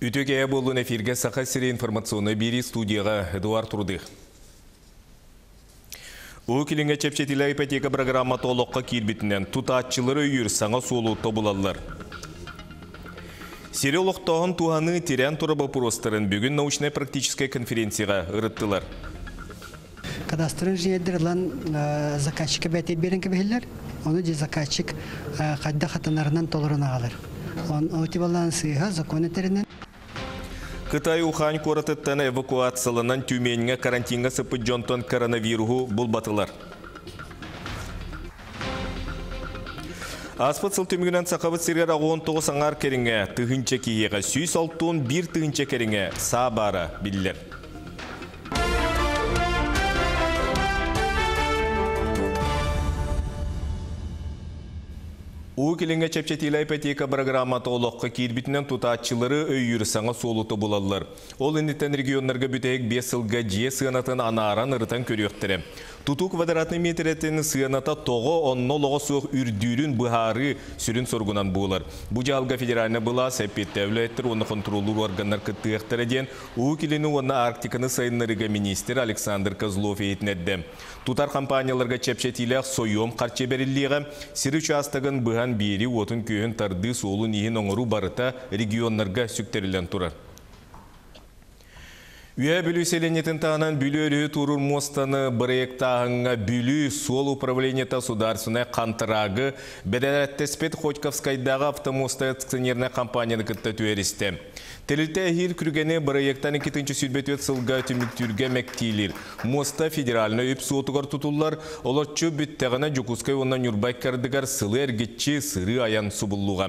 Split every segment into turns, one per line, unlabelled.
Үтөкея болуын эфирге сақа сире информационы бери студияға Эдуард Рудых. Ол келінге чепчетілі ипотека программа толыққа келбетінен тұтатчылары үйір саңа солу тобылалар. Сериолықтағын туғаны терян тұрабы пұростарын бүгін научно-практическая конференцияға ұрыттылар.
Кадастр инженерлерден заказчика бәтей берін кебелер, оны же заказчик қадда қатынарынан толырын ағалар. Он өтебалан сыйға закон етерінен.
Қытай Ухань қорытыттан эвакуациялынан Тюменге карантинға сыпы Джонтон коронавирусу бұлбатылар. Аспыт сыл түмігінен сақабыт сергер ағуын тоғы саңар керіңе тұғынча кейеға сүйс алтуын бір тұғынча керіңе са бара білдер. Ол келінге чепчетілі ипотека программа толыққа келбетінен тұтатчылары өйір саңа солуты болалар. Ол үндеттен регионларға бүтек 5 сылға же сығанатын анаран ұрытан көріқтірі. Тұту квадратный метретін сығаната тоғы онны лоғы соқ үрдүрін бұхары сүрін соргунан болар. Бұл жалға федеральны бұла сәпетті әвлеттір, оны контролур органдар күттіқтірі ден, ол келіні оны Арктиканы сайынларыға министр Александр Козлов етінедді. Тұтар компанияларға чепчетілі сойом қарче беріліға, сірі участығын бұған бері отын күйін тарды солын ейін оңыру барыта регионларға сүктерілен тұрар. Үйе бүлі селенетін тағынан бүлі өрі тұрыр мостаны проекттағыңа бүлі сол управлениета сударсына қантырағы бәдәрәттеспет Хотьковскайдағы автомоста акционерная компанияны күтті түйерісті. Тәлілті әйір күргені проекттаны 2-ші сүрбет өт сылға түміктүрге мәктейлер. Моста федералны өп суотығар тұтылар, оларчы бүттіғана Жукускай оннан юрбай кәрдігар сылы әргетчі сыры аян субылуға.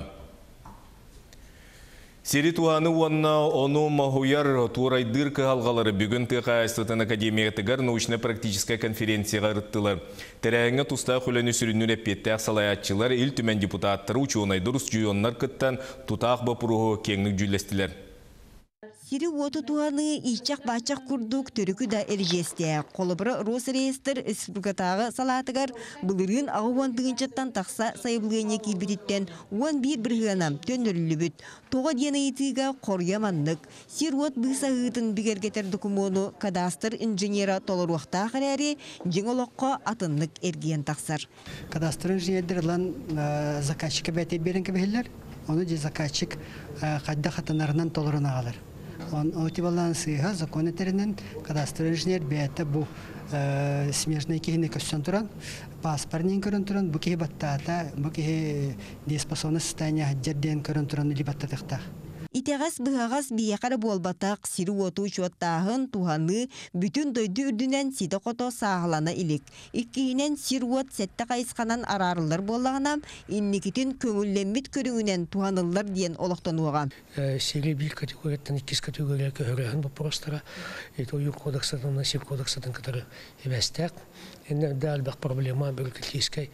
Сери туаны онна ону махуяр турайдыр кыгалгалары бүгін тыға Астытын академиятыгар научно-практическая конференцияға рыттылар. Тәрәңі тұста құләні сүріннің әпетті ақсалаятчылар ил түмен депутаттары учуынай дұрыс жүйонлар кыттан тұтақ бапыруғы кеңнік жүлестілер.
Сири оту туаны ичак бачак курдук төрүкү да эржесте. Колобра Росреестр республикатагы салатыгар былырын агуан тыгынчаттан такса сайыблыгыне кибириттен 11 биргенам төнөрлүбүт. Тога диенейтига корьяманнык. Сирот бысагытын бигергетер документу кадастр инженера толоруакта карари жеңолокко атыннык эрген таксар.
Кадастр инженерлерден заказчика бәтей берін кебелер, оны же заказчик қадда қатынарынан толырын ағалар. Он өтебалан сыйға закон етерінен кадастр инженер бәті бұл смежный кейіне көстен тұран, паспорнен көрін тұран, бұл кейі баттата, бұл кейі дееспособность состояния жерден көрін тұран үлі баттатықтақ.
Итегас быгагас биякара болбатак сири оту чуаттагын туханы бүтүн дойду үрдүнен сиде кото сагалана илик. Иккиинен сирвот сетте кайысканан арарылар боллаганам инникитин көңүллеммит көрүңүнен туханылар диен олоктонуга.
Сири бир категориядан 2 категорияга көрөһөн вопростара Трудовой кодексатан, Насил кодексатан катары эбестек. Эне дал бак проблема бюрократической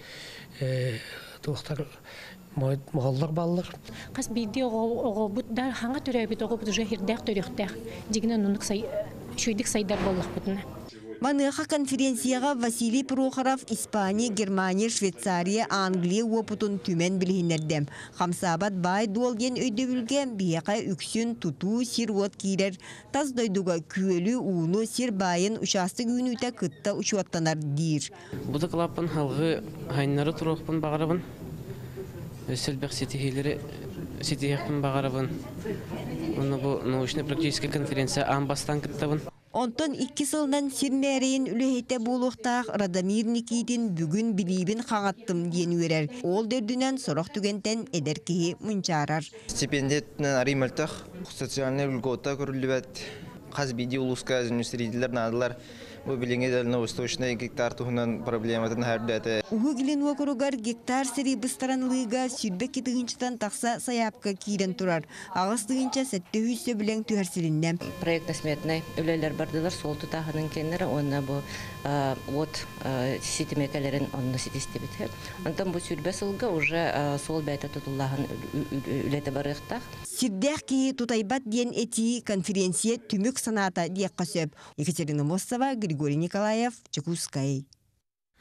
тухтар Мағаллар баллар.
Қас бейді оғы бұд да хаңа түрәй біт оғы бұд уже хирдәк түріқтәк. Дегінен ұнық шүйдік сайдар болық бұдына.
Маныха конференцияға Василий Прохоров Испания, Германия, Швейцария, Англия опытын түмен білгенердем. Хамсабат бай дуалген өйдөбілген бияқа үксін туту сир от кейлер. Таз дойдуға күөлі уыны сир байын ұшасты күнүйті күтті ұшуаттанар дейір.
Бұды қылапын халғы хайнары тұруқпын бағарабын. Сельбек сетихерпін бағарабын. Оны бұл научно-практическая конференция амбастан кіттабын.
Онтон 2 сылынан сирнәрейін үліхейте болуқтақ Радамир Никитин бүгін білейбін қаңаттым ден өрер. Ол дөрдінен сұрық түгентен әдеркеге мұнчарар.
Стипендиятнен арималтақ, социальный үлгота көрілібәт, қаз биди улуска зюнустриділер надылар. Бұл біліңе дәліні восточный гектар тұғынан проблематын әрдәті.
Уғы келін өкіругар гектар сірі бұстаранлыға сүрбек кетігіншітен тақса саяпқа кейден тұрар. Ағыз тұғынша сәтті үйсі білің түхәрсіліннен.
Проект сметнай өлелер бардылар, сол тұтағының кенлері, оны бұл от сетімекелерін онны сетесті бітер. Онтан бұл сүрбе сылға уже сол бәйті тұтылағын үлеті барықтақ.
Сирдәқ кейі тұтайбат ден әти конференция түмік саната дек қасөп. Екатерина Мостова, Григорий Николаев, Чекускай.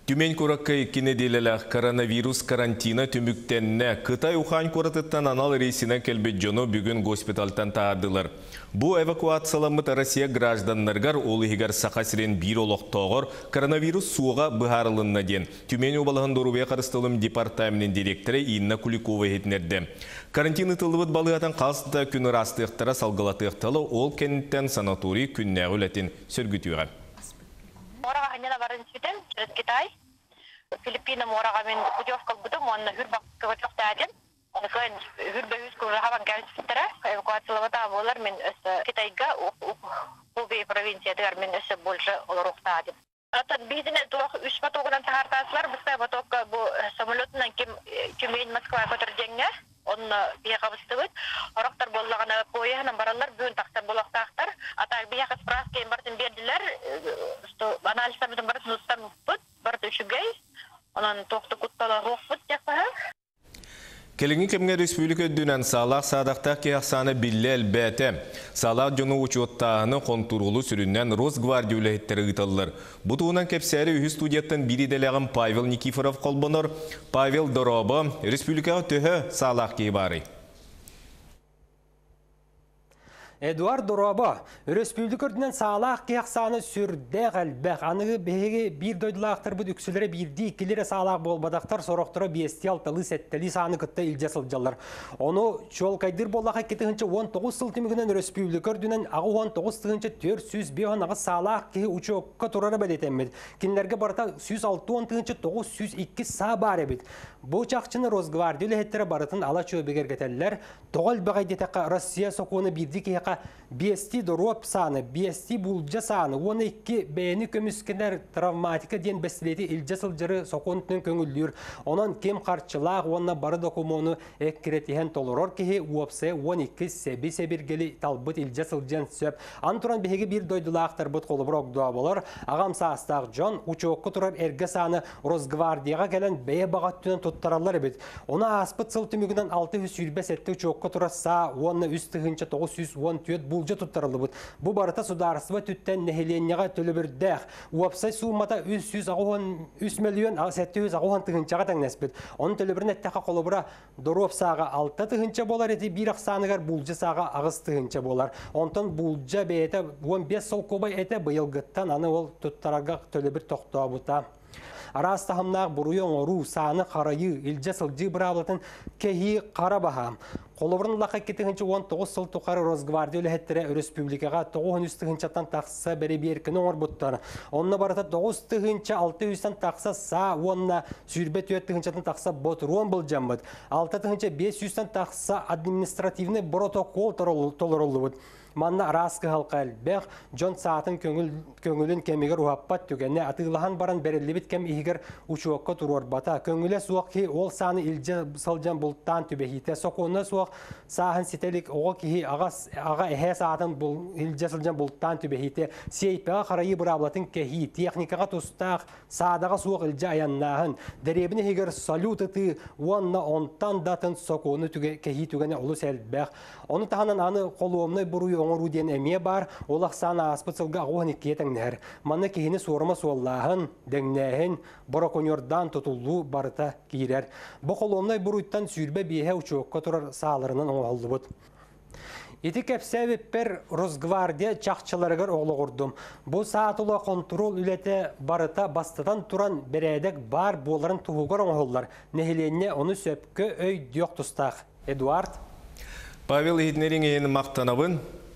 Түмен көракка иккіне делелі коронавирус карантина түміктенне Қытай Ухань қорытыттан анал рейсіне келбет жону бүгін госпитальтан таадылар. Бұ эвакуацияламыт Россия гражданларгар олы егер сақасырен бір олықтоғыр коронавирус суға бұхарылынна ден. Түмен обалығын дұрубе қарыстылым департаментінің директоры Инна Куликова етнерді. Карантины тылывыт балығатан қалсыда күні растықтара салғылатықталы ол кенттен санаторий күнне өлетін сөргітуға.
Мораға ханена барын сүтем, через Китай. Филиппина мораға мен путевка будым, онна хүрбақ көвачоқ тәден. Оны көйін хүрбе үз көрі хаван кәліс біттірі. Эвакуациялавата болар мен өсі Китайға Хубей провинциядығар мен өсі больше оларуқ тәден. Атын бейдіне туақ үш батоғынан сағартасылар. Бұстай батоққа бұл самолетынан кемейін Москва көтірденге. Оны бияқабысты өт. Орақтар болағына қойығынан баралар, бүгін тақсар болақтақтар. Атақ бияқы справка ең бартын берділер. Анализтарымыздың бартын ұстан бұд, барды үшігей. Онан тоқты құттала роқ бұд деқпаға.
Келіңі кемге республика дүнен салақ садақтақ кеяқсаны білі әлбәті. Салақ жону учуоттағыны контурғылы сүріннен Росгвардия үләйттері ғыталылар. Бұтуынан кепсәрі үйі студияттан бириделәғын Павел Никифоров қолбоныр. Павел Доробы республикаға төхі салақ кей бары.
Эдуард Доробы республикөрдінен салақ кеяқсаны сүрдәқ әлбәқ. Анығы бәйге бір дойдылақтыр бұд үксілері бірді ikilere салақ болбадақтар сорақтыры бесті алталы сәттәлі саны күтті үлде сылжалар. Оны чол кайдыр болаға кетігінші 19 сыл түмігінен республикөрдінен ағы 19 түгінші 405 ағы салақ кеге учуаққа тұрары бәдетеммеді. Кенлерге барта 106 түгінші 902 са бар әбет. Бұл чақчыны Росгвардия үләйттері барытын ала чөбегер кетелілер. Тоғал бағайдетаққа Россия соқуыны бірді кеяқа бесті дұрып саны, бесті бұлжа саны, оны екі бәйіні көміскендер травматика ден бәстілеті үлжа сылжыры соқуынтын көңілдер. Онан кем қарчылақ, онына бары докумоны әккіретіген толырор кеге уапсы 12 сәбі-сәбіргелі талбыт үлжа сылжан сөп. Антуран бәйге бір дойдылақтар бұт қолы бұрақ дуа болар. Ағам састақ жон, учуаққы тұрар әргі саны Росгвардияға кәлін бәйе бағаттынан тұттаралар бет. Оны аспыт сыл түмігінен 605 әтті учуаққы тұрар са, оны үстігінші 910 түйет бұлжы тұттарылы бұд. Бұ барыта сударысыва түттен нәхеленеға төлі бірдәқ. Уапсай суымата 3 миллион 700 тығынчаға тәңнәс бұд. Оның төлі бірін әттәқа қолы бұра дұрып саға 6 тығынча болар еті, бір ақсанығар бұлжы саға ағыз тығынча болар. Онтан бұлжа бәйеті 15 сол көбай әті бұйылғыттан аны ол тұттарға төлі бір тоқтуа бұта. Арастағымнақ бұруйон ору саны қарайы үлжі сылжы бұрабылатын кехи қара бағам. Қолыбырын лаққа кетігінші 19 сыл тұқары Росгвардия үләттері республикаға 9 түгіншаттан тақса бәрі беркіні оңыр бұттары. Онына барыта 9 түгінші 600-тан тақса са, онына сүйірбе 4 түгіншаттан тақса бұтыруын бұл жамбыд. 6 түгінші 500-тан тақса административный протокол толырылы бұд. Манна арасқы халқа әлбәқ, жон саатын көңілін кемегер уаппат түгенне атығылаған баран бәрелі бит кем игер учуаққа тұруар бата. Көңілі суақ ки ол саны илжі сылжан бұлттан түбехейті. Соқуына суақ сағын сетелік оға ки аға әхе саатын илжі сылжан бұлттан түбехейті. Сейпеға қарайы бұраблатын кехи, техникаға тұстақ, садаға суақ илжі аяннағын. Дәребіні егер салютыты, онна онтан датын соқуыны кехи түгенне олыс әлбәқ. Оны тағынан аны қолуымны бұруы оңыру ден әме бар, олақ саны аспыцылға оғын екетіңнер. Маны кейіні сорыма суаллағын, дәңнәхін, бороконердан тұтылу барыта кейрер. Бұл қолуымнай бұруйттан сүйірбе бейе учуаққа тұрар сағаларынан оңғалды бұд. Еті кәпсәбіппер Росгвардия чақчыларығыр оғылы құрдым. Бұл саатылы контрол үлеті барыта бастыдан тұран бірәдік бар боларын тұғығыр оңғылар. Нәхеленне оны сөпкі өй дүйоқ тұстақ. Эдуард?
Павел Хиднерин ең мақтанабын.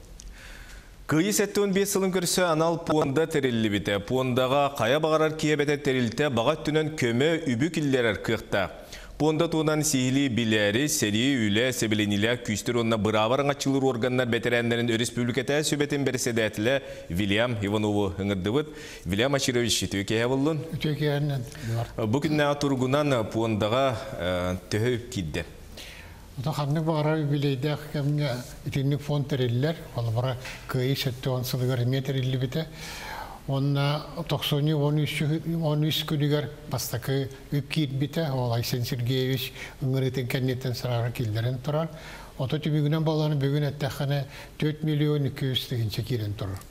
Күйі сәттіуін 5 сылын көрсі анал пуында тәрелі біті. Пуындаға қая бағарар киебеті тәрелті бағат түнен көмі үбі кілдерер қиқта. Пуында туынан сихили биләри, сәри, үлі, сәбіленілі, күстір онына бұраварын атчылыр органдар бәтерәндерін республиката сөбетін берседәтілі Вильям Иванову ғыңырдывыд. Вильям Аширович, төке әвылын?
Төке әнен.
Бүкінна тұрғынан пуындаға төхі кидді.
Ханны бара билейдәк кемгә итинник фонд терилләр, ал бара кый сәтте онсылгар метр илли бите. Онна 90-13 күнігер бастакы үккейт бите, ол Айсен Сергеевич үңіретін кәннеттен сырағы келдерін тұрар. Ото түмігінен баланы бүгін әттәққаны 4 миллион 200 тігінші керен тұрар.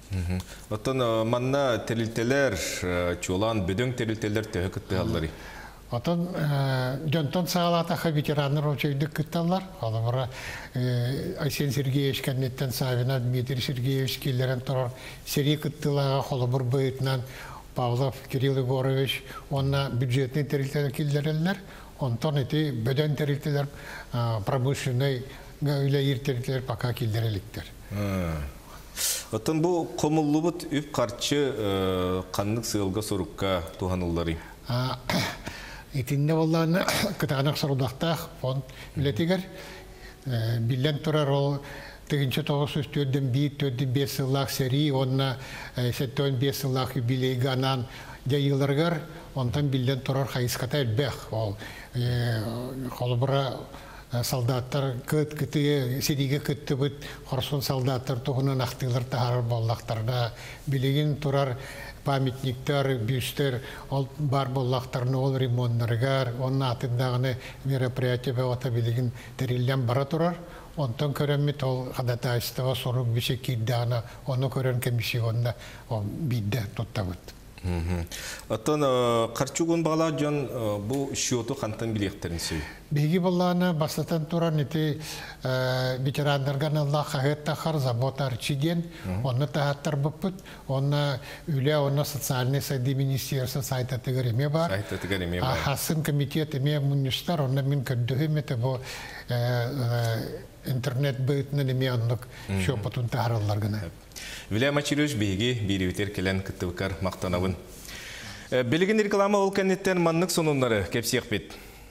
Оттан манна терилтелер чулан бүдөң терилтелер төһө кытты аллары.
Отон жонтон саалатаха ветерандар очойдук кытталар. Алабара Айсен Сергеевич кеннеттен Савина Дмитрий Сергеевич киллерен турар сери кыттылага холобур быйтынан Павлов Кирилл Егорович онна бюджетный терилтелер киллерелер. Онтон эти бөдөн терилтелер промышленный гайлер терилтелер пока киллереликтер.
Оттан бу комуллубут үп карчы каннык сыылга сорукка тухануллары.
Итинне болланы кытанак сорудактах фонд үлетигер билен турар ол тыгынчы 904-5 сыллах сери онна 7-5 сыллах юбилейга анан жайыларгар онтан билен турар хайыската элбэх ол холбура солдаттар кыты сириге кытты бит хорсон солдаттар тухунан актылар тахар боллактарда билеген турар памятниктер, бюстер, ол бар боллақтарны ол ремонтнаргар, онна атындағыны мероприятие бәуата билеген терилден бара турар. Онтан көрәмет ол қадатайыстыға сорук бесе кейдағына, оны көрән комиссионда бидді тоттабыд.
Оттан қарчуғын бағала жон бұл шиоту қантан билектерін сөй?
Беги болланы бастатан туран эти ветерандарган Аллах хагеттахар заботар чиден, онны тахаттар бұппыт, онны үле, онны социальный сайды министерство сайта тыгыреме бар.
Сайта тыгыреме бар.
Хасын комитет еме мунистар, онны мен көддігім еті бұл интернет бөйтінен еме онлық шопытын тахараларгына.
Вильям Ачилович беги биревитер келен кыттывыкар мақтанабын. Белеген реклама ол кәнеттен маннық сонунлары кепсек бет.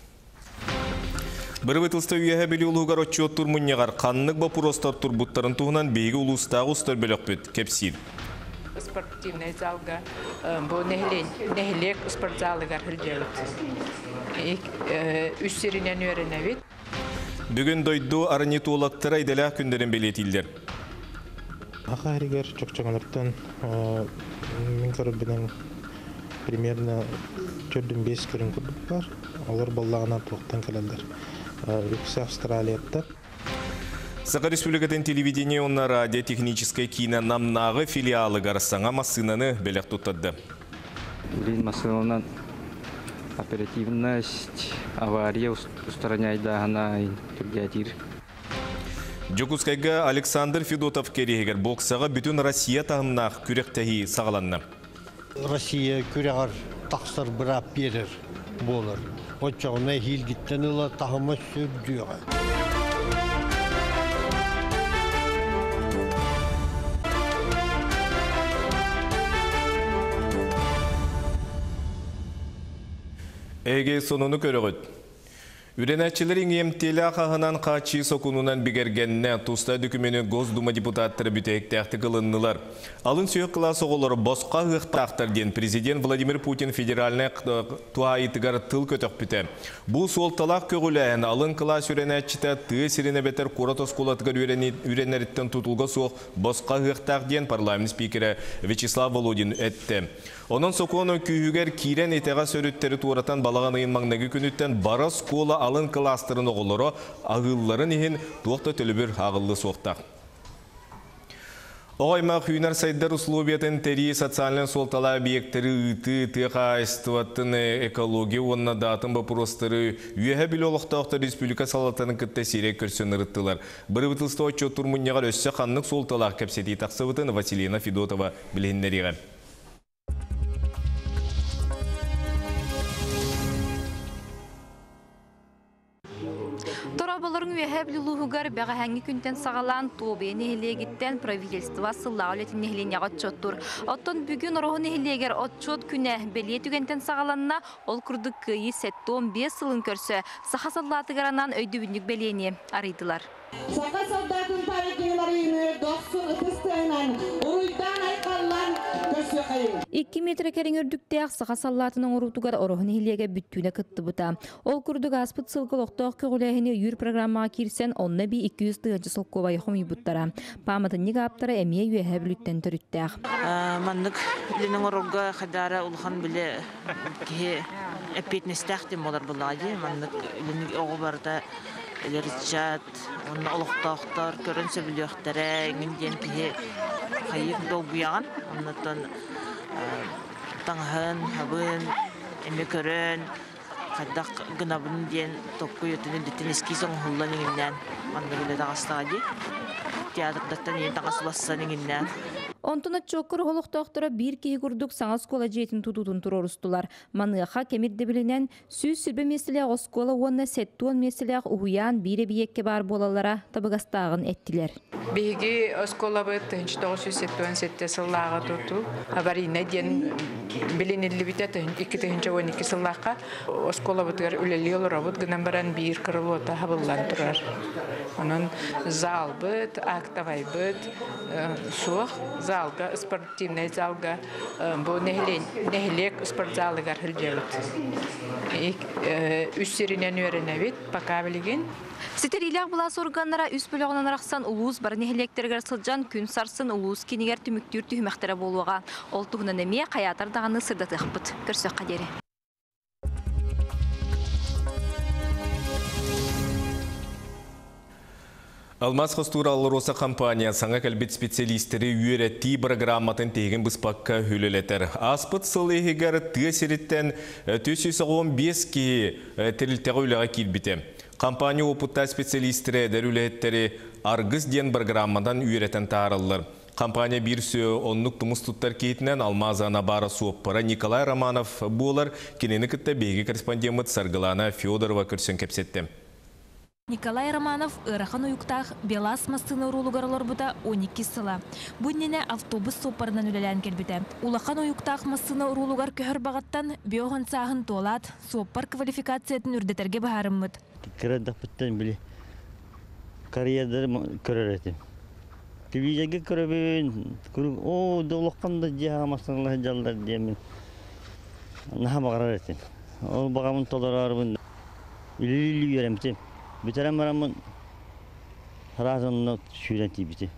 Бір бытылсты үйеге білі ұлығығар отчет тұрмыннеғар қаннық бапыростар тұрбуттарын туғынан бейгі ұлыстағы ұстар бөлік бет кепсир.
Спортивный залга, бұл нехлек спортзалығар хүлдеуіт. Үш серінен өрінәвет.
Бүгін дойду арынеті олаттыра айдала күндерін белетілдер.
Аха әрігер чоқ-чоңалықтан мен көрібінің примерно 4-5 көрін көрдік бар. Олар боллағынан тоқтан кәлелдер. Үксі Австралияттар.
Сақа Республикатын телевидение онна радиотехническая кино намнағы филиалы гарсаңа массынаны бәлек тұттады.
Блин, массынынан оперативность, авария устраняйда ғана түргетір.
Жокускайга Александр Федотов керегер боксаға бүтін Россия тағымнақ күректәхи сағаланны.
Россия күрегар тақсыр бірап берір болыр. Отчағына хилгіттен ұла тағыма сөбдіға.
Эге сонуну көрігіт. Үренәтчілерін емтелі қағынан қачы сокунунан бігергенне туста дүкімені Госдума депутаттары бүтәйіктәқті қылыннылар. Алын сүйек қыласы олары босқа ғықтақтар ден президент Владимир Путин федеральны туайытығар тыл көтіқ бүті. Бұл сол талақ көгіләйін алын қылас үренәтчіті тұғы сиріне бетер Қоратос қолатығар үренәріттен тұтылға соқ босқа ғықтақ ден парламент спикері Вячеслав Володин әтті. Onun sokonu kühüger kiren etega sörütteri tuğratan balağanayın mağnagı günütten bara skola alın klastırın oğulları ağılların ihin tuğda tölübür ağıllı soğuktaq. Oğaymaq hüner sayıdar uslubiyetin teri soциальный soltala obyekteri ıtı, tıqa istivattın ekologi onunla dağıtın bapurostları üyehe bile oluqtaqta Respublika salatanın kıtta sirek körsün ırıttılar. Bir bıtılsta oço turmunyagar össe qanlık soltalaq kapseti taqsıvıtın Vasilina Fedotova bilinleriğe.
Торабаларын үеһәбли луһугар бәға хәңги күнтен сағалан тобе нехилегиттен правительства сыллау летин нехиленяға отчоттур. Оттон бүгін ороху нехилегер отчот күнә беле түгентен сағаланна ол күрдік күйі 7-15 сылын көрсі саха саллатыгаранан өйді бүндік белені арыйдылар.
Сақа солдатын тарихилары үйіне 90 ытыстайынан ұруйдан айқалан көрсі қайын.
2 метр кәрін өрдіктәк сақа саллатының ұрутугар ороху нехилеге бүттүіне кытты бұта. Ол күрдік аспыт сылғылықтақ көгіләхіне үйір программа кирсен онна би 200 тыгынчы сылқова яхым үйбуттара. Паматын негаптара әмие үйәхә бүліттен түріттәк.
Маннык ленің орога қадара ұлған біле кеге әпетнестәк дем олар бұлады. Маннык ленің оғы барда Ричат, он олықтақтар, көрінсе біліқтері, еңден кеге хайыр долгуяған. Оннаттан таңғын, хабын, әме көрін, қайдақ гынабын ден топқы өтінің деттен ескі соң ғылдан еңіннен. Маңда біле тағастағы. Театрдаттан ең тағасыласысан еңіннен.
Онтона чоккыр холуктоктора бир киһи курдук саңа скола жейтин тутутун турорустулар. Маныаха кемирде билинен сүз сүрбе меселег оскола уонна сеттуон меселег уян бире биекке бар болалара табыгастагын эттилер.
Биги оскола быт 1977 сыллага туту. Аварийна ден билинилли битет 2012 сыллакка оскола бытыр үлелиол робот гынан баран бир крылота хабыллан турар. Онун зал быт, актовай быт, суох залга, спортивный залга, бу нехлек спортзалыгар хилжебит. Үссеринен өренебит, пока билген.
Ситерилях булас органнара үс бөлөгөнөн араксан улуус бар нехлектергер сылжан күн сарсын улуус кинигер түмүктүр түмөктөрө болууга. Ол тугунан эме каятар даганы сырдатыхпыт. Көрсөк кадери.
Алмаз Хостура Алроса компания саңа кәлбет специалистері үйеретті программатын тегін бұспаққа хүлелетер. Аспыт сылы егер түйесереттен 415 ки тірілтіғі үліға келбеті. Компания опытта специалистері дәрулеттері арғыз ден программадан үйеретін тарылыр. Компания бір сөй онлық тұмыс тұттар кейтінен Алмазана бары суоппара Николай Романов болар, кенені күтті бейгі корреспондент Саргылана Федорова көрсен кепсетті.
Николай Романов ырахан уюктах Белас массыны урулугарлар бута 12 сыла. Бұннене автобус сопарынан үлелән келбіті. Улахан уюктах массыны урулугар көхір бағаттан биоған сағын толат, соппар квалификациятын үрдетерге бағарыммыд.
Кірадық біттен білі. Карьердері көрер етім. Телевизияге көребен, о, доғлыққанда жаға массынылығы жалдар деймін. Наға бағарар етім. Ол бағамын толарарбын. Үлі еремтім. Бітәрәм барамын разынны шүйрен тейбіті.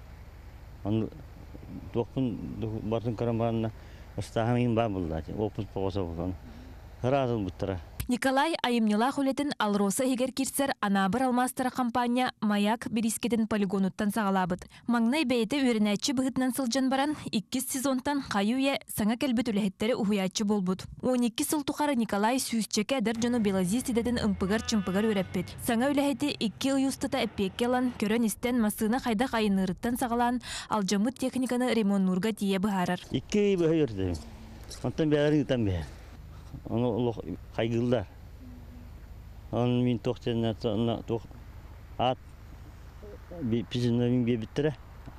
Доқпын бартын көрім барына ұстағын бар болды. Опын поғаса болған. Разын бұттыра.
Николай айымнила хулетін Алроса егер кирсер анабыр алмастыра компания Маяк Берискетін полигонуттан сағалабыд. Маңнай бәйті өрінәтші бұғытынан сылжан баран 2 сезонтан қайуе саңа кәлбет үләхеттері ұхуятчы болбуд. 12 сыл тұқары Николай сүйісчеке әдір жону Белази сидетін ұмпығар-чымпығар өрәппет. Саңа үләхеті 2 ұйыстыта әппеккелан, көрін істен масына қайда қайынырыттан сағалан, алжамыт техниканы ремоннурға тие бұхарар.
2 бұхай өрді. Онтан бәрі ұтан бәр. Onu kaygılılar. Onun min tohtenler toh at bir pizinlerin bir bittire.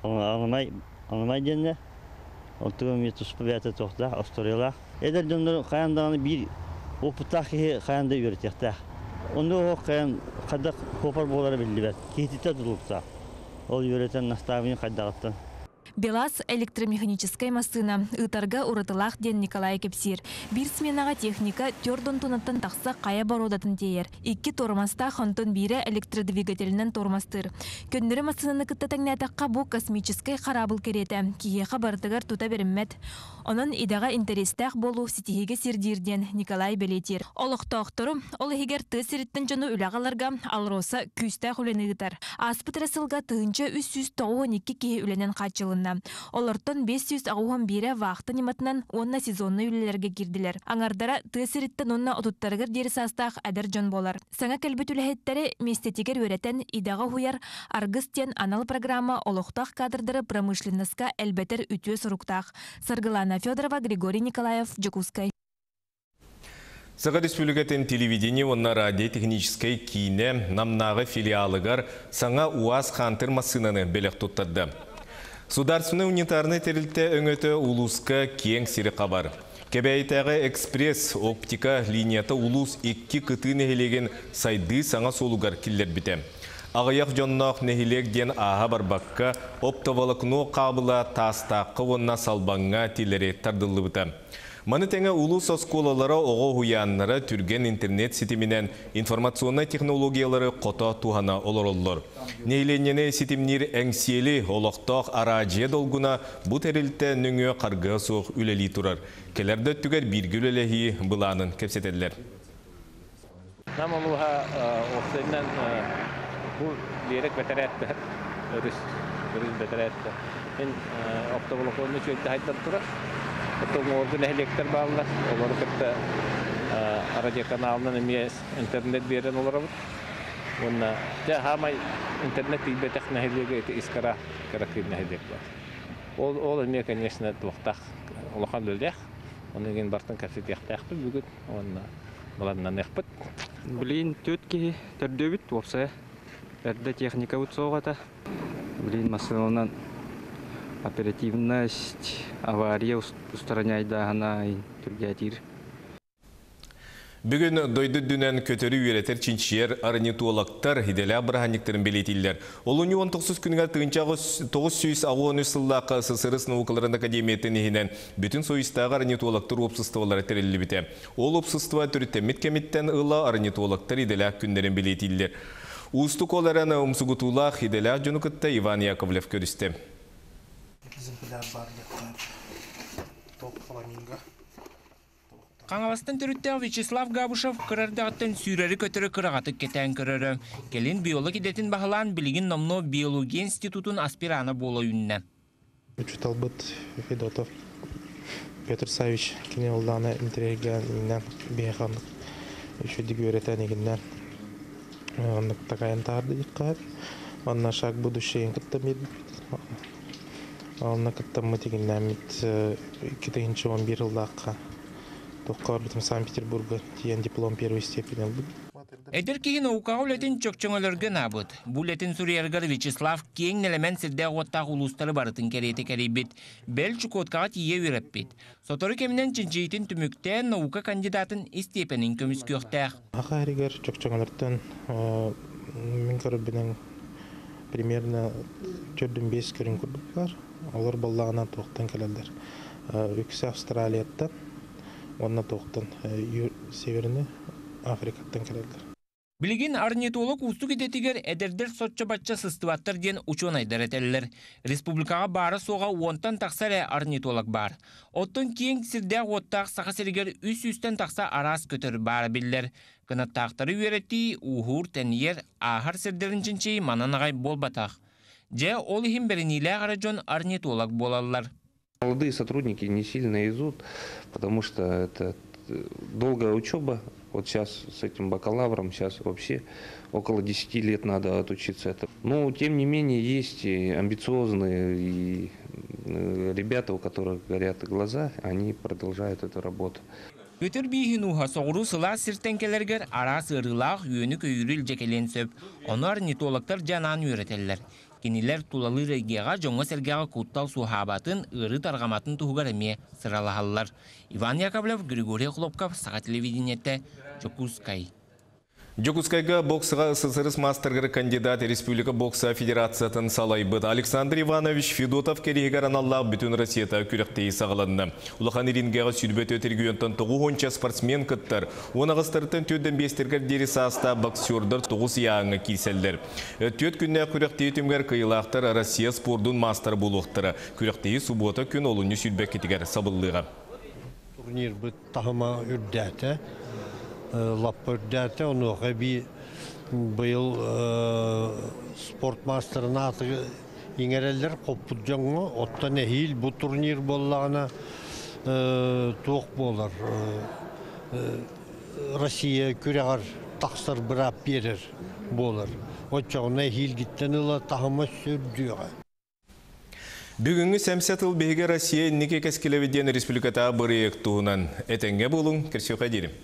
Anlamay denne. Oturum yetus piyata tohta Avustralya. Eder döndür kayandağını bir oputak kayanda üretekte. Onu o kayan kadak kopar boğları bildiler. Kehitite durulsa. O üreten nastavini kaydağıttan.
Белас электромеханическая массына ытарга уратылах ден Николай Кепсир. Бир сменаға техника төрдон тонаттан тақса қая бародатын тейер. 2 тормаста хонтон бире электродвигателінен тормастыр. Көндірі массынаны кыттатың нәтаққа бұл космическай қарабыл кереті. Кие қабартығар тута беріммет. Onun идаға интерестәқ болу сетихеге сердирден Николай Белетир. Олықтақтыры, ол егер тысыреттен жону үләғаларға Алроса күстәқ үленігітар. Аспытыра сылға тұғынша 312 кеге үленен қачылына. Олардың 511 вақты нематынан 10 сезонны үлелерге кирділер. Аңардара тысыреттен онна отуттарығыр дері састақ әдір жон болар. Саңа кәлбет үләхеттері местетігер өретен идаға хуяр арғыстен анал программа олықтақ кадрдары промышленностқа әлбәтер үтіе сұруқтақ. Саргылана Федорова, Григорий Николаев, Джакускай.
Саға республикатын телевидение онна радиотехнической кейіне намнағы филиалығар саңа УАЗ хантыр масынаны бәлек тұттады. Сударсыны унитарны терілті өңөті улуска кең сирі қабар. Кебәйтәғі экспресс оптика линията улус 2 кыты нәхелеген сайды саңа солуғар келдер бітем. Ағаяқ жоннақ нәхелек ден аға барбаққа оптовалықны қабыла тастақы онна салбаңға телері тардылы бұта. Маны тәңі улус осколалары оғы хуянлары түрген интернет сетімінен информационный технологиялары қота туғана олар. Нейленені сетімнер әңсиелі олықтақ аражия долгуна бұ тәрілті нүңі қарғы соқ үлелі тұрар. Келерді түгер біргі үлелі бұланын кепсетелер.
Bu diyerek veterette Görüz beterette. En optobolokonu çöktü haytat tura. Otomorgun ehlekler bağlılar. Onları kırta aracı kanalından emies internet veren olarım. Ona ya hamay internet ilbetek nehirlege iskara karakter nehirlege. Ol emie конечно toxtaq olahan lölдех. Onun gen bartan kafet yaxtaqtı bugün ona balandan yaxpıt.
Блин, тетки төрдөбүт болса, эрде техника утсоғата. Блин, машинадан оперативность, авария устраняйдағана түргәтир.
Бүгін дойды дүнен көтөрі үйретер чинчиер орнитологтар хиделя браханиктарын белетилер. Ол 19 күнге тыгынчағы 900 ағуын үсіллақы СССР наукаларын академиятын ехінен бүтін союстағы орнитологтар опсыстывалары терелі біте. Ол опсыстыва түріттемет кеметтен ұла орнитологтар хиделя күндерін белетилер. Усты колараны ұмсығытула хиделя жонукытта Иван Яковлев көрісті.
Қаңаластан түріттегі Вячеслав Габушев қырардағыттан сүйрері көтірі қырағатық кетен көрірі. Келін биолог едетін бағылан білігін номно биология институтын аспираны болу үніне.
Учитал быт Федотов Петр Савич кене олданы интереген инен бейхандық. Еще дигі өретен егіннен тағайын тағарды диккат. Онна шаг будущее кыттамид. Онна кыттамид егіннен 2011 жылдаққа. Тоққар Санкт-Петербурга тиен диплом первой степени алды.
Эдер кейін оуқау летін чөкчөңөлөргөн абыт. Бұл летін Сурьергар Вячеслав кең элемент сирде оттақ улустары барытын кереті керейбет. Бел чукоткаға тие үйреппет. Соторы кемінен чинчейтін түміктен наука кандидатын степенін көміс көқтәқ.
Аға әрігер чөкчөңөлөртен мен көрібінің примерно 4-5 көрін көрдік бар. Олар баллағынан тоқтан келелдер. Үкісі Австралияттан. Онна тоқтан северіне Африкаттан келелдер.
Билигин орнитолог устук ететігер әдердер сотча-батча сыстываттар ден учон айдар әтелілер. Республикаға бары соға онтан тақсар орнитолог бар. Оттан кейін сирдәқ оттақ сақа серігер үс-үстен тақса арас көтір бары білдер. Кынаттақтары үйеретті ухур тәнер ахар сирдерін чинчей мананағай бол батақ. Же ол ихин берінилі ғарajон орнитолог болалар.
Молодые сотрудники не сильно идут, потому что это долгая учеба. Вот сейчас с этим бакалавром, сейчас вообще около 10 лет надо отучиться. Но, тем не менее, есть и амбициозные и ребята, у которых горят глаза, они продолжают эту работу.
Өтір бейхін уға соғыру сыла сіртенкелергер арас ырылақ үйіні көйіріл жекелен сөп. Оны орнитологтар жанан үйретелер. Кенилер тулалы регияға жоңға сәргеға құттал сухабатын ыры тарғаматын тұғығар әме сыралағалылар. Иван Яковлев, Григорий Хлопков, Саға телевидениетті, Жокускай.
Жокускайга боксыға СССР мастергер кандидат Республика бокса федерациятын салайбыд. Александр Иванович Федотов керегер аналлақ бүтін Россията күректейі сағыланды. Улахан ирингеға сүрбет өтергүйентін тұғуғынша спортсмен кыттар. Онағыстыртын төден бестергер дері саста боксердер тұғыс яңы кейселдер. Төт күнне күректейі түмгер кыйлақтар Россия спордың мастер болуқтыры. Күректейі суббота күн олыны сүрбет кетігер сабыллыға.
Турнир бұд тағыма үрдәті. Лаппырдәті, оны ғаби бұйыл спорт мастерына аты еңерелер қоппыд жаңы, оттан әйіл бұл турнир болағына тоқ болар. Россия көрегар тақсыр бірап берер болар. От жағына әйіл гиттен ұла тағыма сүрдіға.
Бүгінгі сәмсетіл бейге Россия неке кәскелеведен республиката бұры ектуынан. Әтенге болың, керсеуға дерім.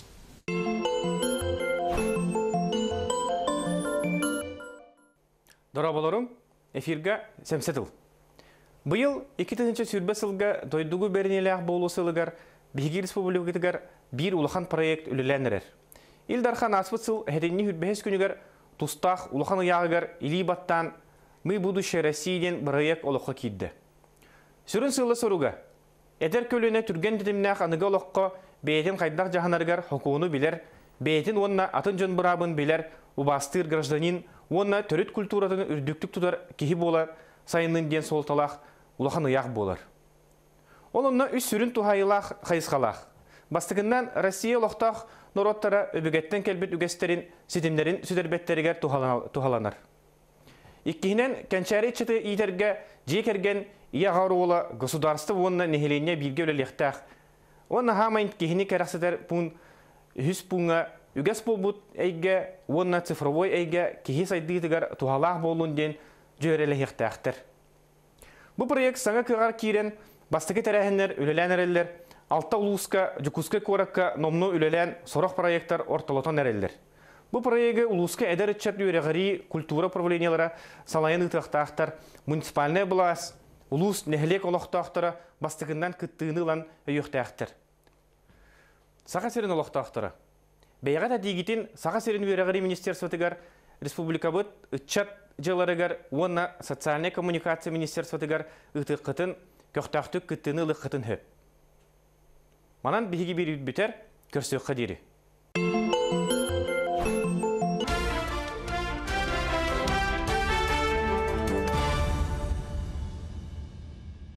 Дорабаларым, эфирга сәмсетіл. Бұйыл 2-ші сүрбе сылға дойдуғы берінеліғ болу сылығар, Бейгі республикатығар бір улахан проект үліләнірер. Илдархан аспыт сыл әденні хүрбәхес күнігер тұстақ улахан ұяғығар илі баттан мы будущее Россияден проект олыққа кейді. Сүрін сылы соруға, әдер көліне түрген дедімнәқ анығы олыққа бәйтін қайдақ жағанарғар хокуыны білер, бәйтін онына атын жон бұрабын білер, убастыр гражданин, онна төрет культуратын үрдіктік тұдар кехи болар, сайынын ден солталақ, улахан ұяқ болар. Онына үс сүрін тухайылақ қайысқалақ. Бастығынан Россия лоқтақ нороттара өбігеттен келбет үгестерін, сетімдерін сүдербеттерігер тухаланар. Иккинен кәнчәрі чыты итерге жекерген иағаруыла государство онна нехелене бирге өлелектақ. Онна хамайын кехіне кәрәксетер пун хүс пунға үгәс болбут әйге, онна цифровой әйге кехе сайдығытығар тухалақ болуын ден жөрелі хектақтыр. Бұл проект саңа кығар кейрен бастығы тәрәхінлер, өлелән әрелер, алта улуска, жүкуска коракка номну өлелән сорох проекттар ортолотон әрелер. Бұл проекті улуска әдер үтчәп үйрәғари культура правлениялары салайын ұтықтақтар, муниципальная бұлас, улус нәхілек олықтақтары бастығынан күттігінілан өйіқтақтыр. Саға серін олықтақтары. Бәйғат әдегетін Саға серін үйрәғари министерствотығар республикабыт үтчәп жыларығар онна социальная коммуникация министерствотығар ұтық қытын, көқтақтық күттігінілі қытын хөп. Манан бігі бір үтбітер көрсөк қадері.